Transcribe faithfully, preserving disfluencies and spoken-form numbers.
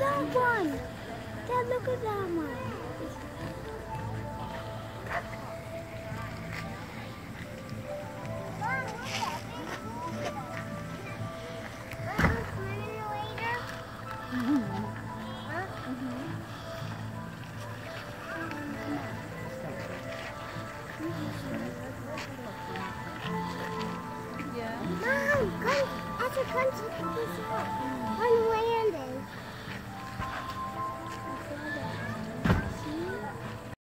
that one. Dad, look at that one. Mom, come, as a country, this one. One way